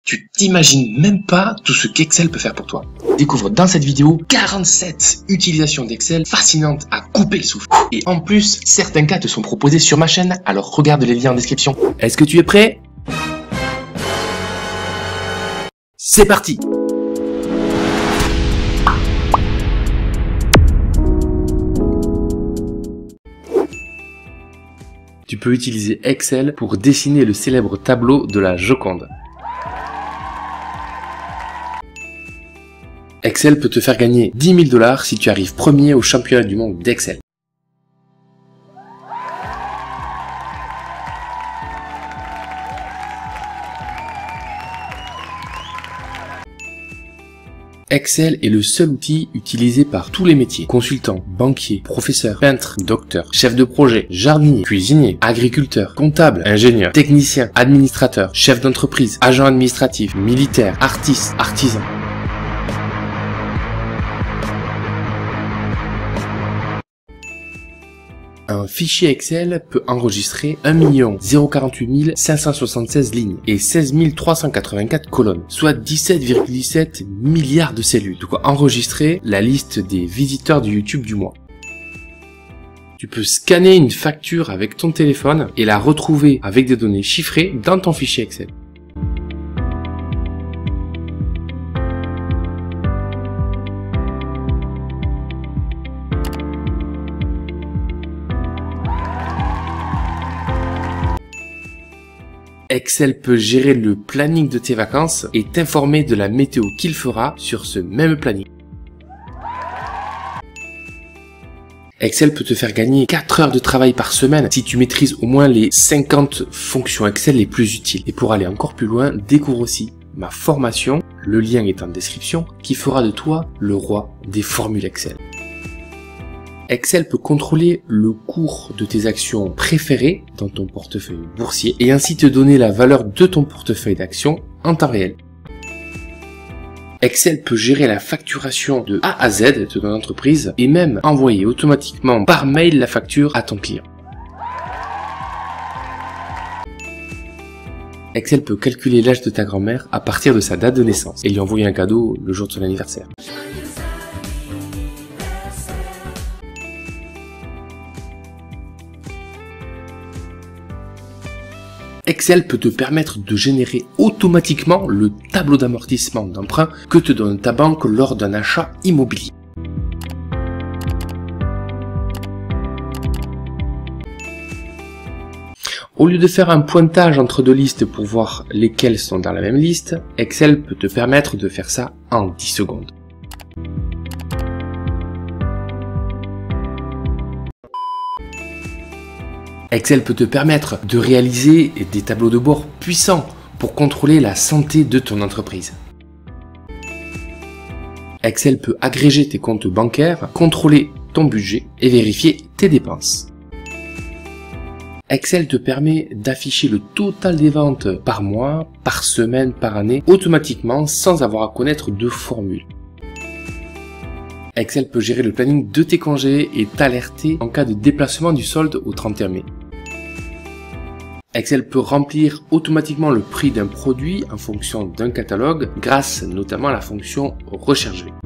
Tu t'imagines même pas tout ce qu'Excel peut faire pour toi. Découvre dans cette vidéo 47 utilisations d'Excel fascinantes à couper le souffle. Et en plus, certains cas te sont proposés sur ma chaîne, alors regarde les liens en description. Est-ce que tu es prêt? C'est parti! Tu peux utiliser Excel pour dessiner le célèbre tableau de la Joconde. Excel peut te faire gagner 10 000 $ si tu arrives premier au championnat du monde d'Excel. Excel est le seul outil utilisé par tous les métiers. Consultant, banquier, professeur, peintre, docteur, chef de projet, jardinier, cuisinier, agriculteur, comptable, ingénieur, technicien, administrateur, chef d'entreprise, agent administratif, militaire, artiste, artisan. Un fichier Excel peut enregistrer 1 048 576 lignes et 16 384 colonnes, soit 17,17 milliards de cellules. De quoi enregistrer la liste des visiteurs du YouTube du mois. Tu peux scanner une facture avec ton téléphone et la retrouver avec des données chiffrées dans ton fichier Excel. Excel peut gérer le planning de tes vacances et t'informer de la météo qu'il fera sur ce même planning. Excel peut te faire gagner 4 heures de travail par semaine si tu maîtrises au moins les 50 fonctions Excel les plus utiles. Et pour aller encore plus loin, découvre aussi ma formation, le lien est en description, qui fera de toi le roi des formules Excel. Excel peut contrôler le cours de tes actions préférées dans ton portefeuille boursier et ainsi te donner la valeur de ton portefeuille d'actions en temps réel. Excel peut gérer la facturation de A à Z de ton entreprise et même envoyer automatiquement par mail la facture à ton client. Excel peut calculer l'âge de ta grand-mère à partir de sa date de naissance et lui envoyer un cadeau le jour de son anniversaire. Excel peut te permettre de générer automatiquement le tableau d'amortissement d'emprunt que te donne ta banque lors d'un achat immobilier. Au lieu de faire un pointage entre deux listes pour voir lesquelles sont dans la même liste, Excel peut te permettre de faire ça en 10 secondes. Excel peut te permettre de réaliser des tableaux de bord puissants pour contrôler la santé de ton entreprise. Excel peut agréger tes comptes bancaires, contrôler ton budget et vérifier tes dépenses. Excel te permet d'afficher le total des ventes par mois, par semaine, par année, automatiquement sans avoir à connaître de formule. Excel peut gérer le planning de tes congés et t'alerter en cas de déplacement du solde au 31 mai. Excel peut remplir automatiquement le prix d'un produit en fonction d'un catalogue grâce notamment à la fonction Recherche V.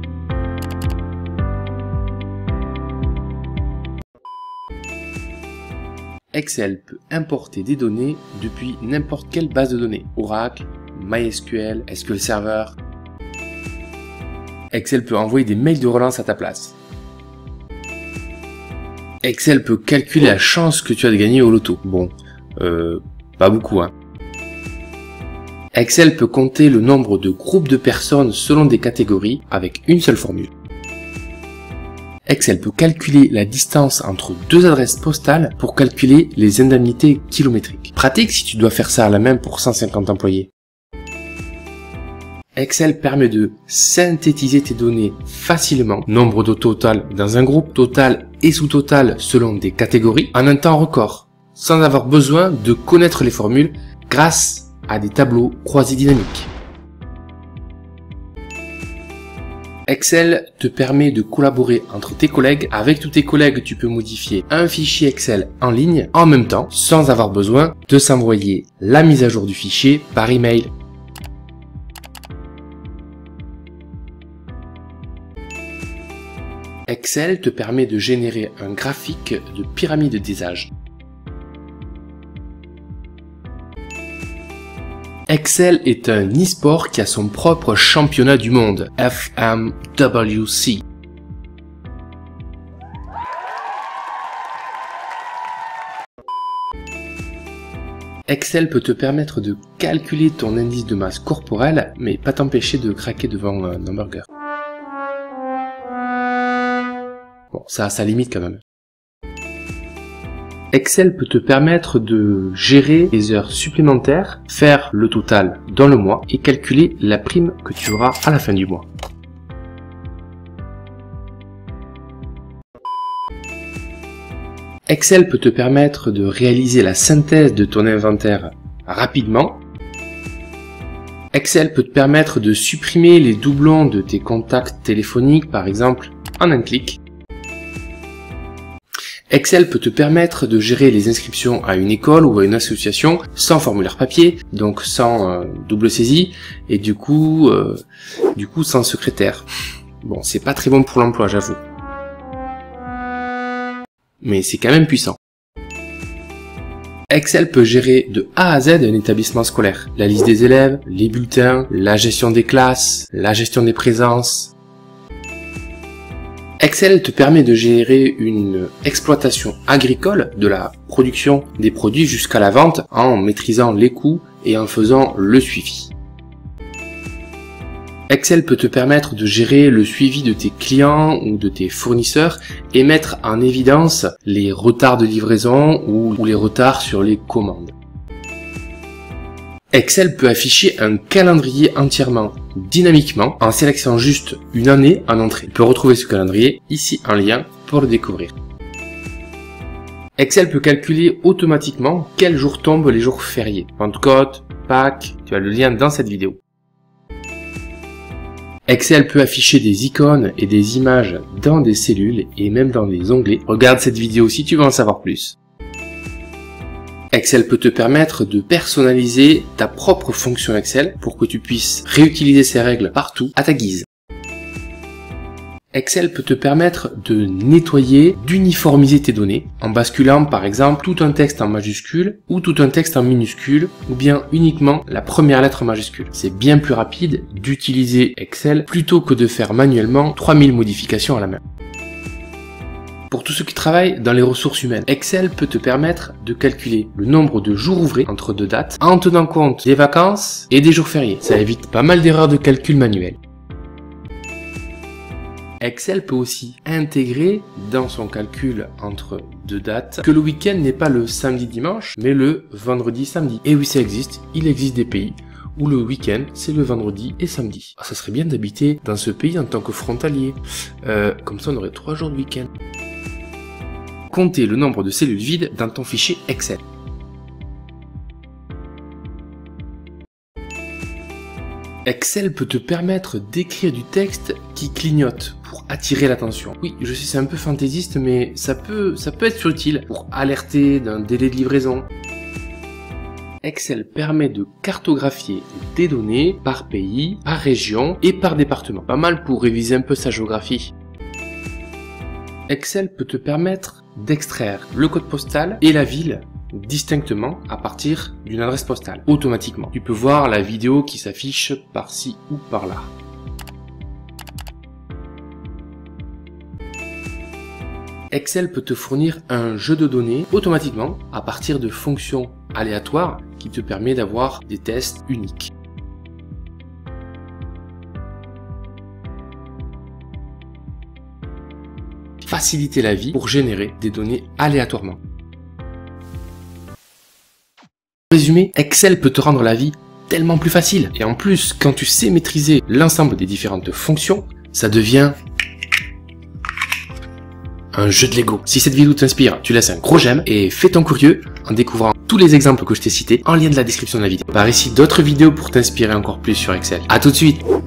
Excel peut importer des données depuis n'importe quelle base de données, Oracle, MySQL, SQL Server. Excel peut envoyer des mails de relance à ta place. Excel peut calculer la chance que tu as de gagner au loto. Bon, pas beaucoup hein. Excel peut compter le nombre de groupes de personnes selon des catégories avec une seule formule. Excel peut calculer la distance entre deux adresses postales pour calculer les indemnités kilométriques. Pratique si tu dois faire ça à la main pour 150 employés. Excel permet de synthétiser tes données facilement, nombre de total dans un groupe, total et sous-total selon des catégories, en un temps record, sans avoir besoin de connaître les formules grâce à des tableaux croisés dynamiques. Excel te permet de collaborer entre tes collègues. Avec tous tes collègues, tu peux modifier un fichier Excel en ligne en même temps, sans avoir besoin de s'envoyer la mise à jour du fichier par email. Excel te permet de générer un graphique de pyramide des âges. Excel est un e-sport qui a son propre championnat du monde, FMWC. Excel peut te permettre de calculer ton indice de masse corporelle, mais pas t'empêcher de craquer devant un hamburger. Bon, ça a sa limite quand même. Excel peut te permettre de gérer les heures supplémentaires, faire le total dans le mois et calculer la prime que tu auras à la fin du mois. Excel peut te permettre de réaliser la synthèse de ton inventaire rapidement. Excel peut te permettre de supprimer les doublons de tes contacts téléphoniques, par exemple, en un clic. Excel peut te permettre de gérer les inscriptions à une école ou à une association sans formulaire papier, donc sans double saisie, et du coup sans secrétaire. Bon, c'est pas très bon pour l'emploi, j'avoue. Mais c'est quand même puissant. Excel peut gérer de A à Z un établissement scolaire. La liste des élèves, les bulletins, la gestion des classes, la gestion des présences. Excel te permet de gérer une exploitation agricole de la production des produits jusqu'à la vente en maîtrisant les coûts et en faisant le suivi. Excel peut te permettre de gérer le suivi de tes clients ou de tes fournisseurs et mettre en évidence les retards de livraison ou les retards sur les commandes. Excel peut afficher un calendrier entièrement dynamiquement en sélectionnant juste une année en entrée. Tu peux retrouver ce calendrier ici en lien pour le découvrir. Excel peut calculer automatiquement quels jours tombent les jours fériés. Pentecôte, Pâques, tu as le lien dans cette vidéo. Excel peut afficher des icônes et des images dans des cellules et même dans des onglets. Regarde cette vidéo si tu veux en savoir plus. Excel peut te permettre de personnaliser ta propre fonction Excel pour que tu puisses réutiliser ces règles partout à ta guise. Excel peut te permettre de nettoyer, d'uniformiser tes données en basculant par exemple tout un texte en majuscule ou tout un texte en minuscule ou bien uniquement la première lettre en majuscule. C'est bien plus rapide d'utiliser Excel plutôt que de faire manuellement 3000 modifications à la main. Pour tous ceux qui travaillent dans les ressources humaines, Excel peut te permettre de calculer le nombre de jours ouvrés entre deux dates en tenant compte des vacances et des jours fériés. Ça évite pas mal d'erreurs de calcul manuel. Excel peut aussi intégrer dans son calcul entre deux dates que le week-end n'est pas le samedi-dimanche, mais le vendredi-samedi. Et oui, ça existe, il existe des pays où le week-end c'est le vendredi et samedi. Ah, ça serait bien d'habiter dans ce pays en tant que frontalier. Comme ça on aurait 3 jours de week-end. Comptez le nombre de cellules vides dans ton fichier Excel. Excel peut te permettre d'écrire du texte qui clignote pour attirer l'attention. Oui, je sais, c'est un peu fantaisiste, mais ça peut être utile pour alerter d'un délai de livraison. Excel permet de cartographier des données par pays, par région et par département. Pas mal pour réviser un peu sa géographie. Excel peut te permettre d'extraire le code postal et la ville distinctement à partir d'une adresse postale, automatiquement. Tu peux voir la vidéo qui s'affiche par-ci ou par-là. Excel peut te fournir un jeu de données automatiquement à partir de fonctions aléatoires qui te permet d'avoir des tests uniques. Faciliter la vie pour générer des données aléatoirement. En résumé, Excel peut te rendre la vie tellement plus facile. Et en plus, quand tu sais maîtriser l'ensemble des différentes fonctions, ça devient un jeu de Lego. Si cette vidéo t'inspire, tu laisses un gros j'aime et fais ton curieux en découvrant tous les exemples que je t'ai cités en lien de la description de la vidéo. Par ici d'autres vidéos pour t'inspirer encore plus sur Excel. À tout de suite!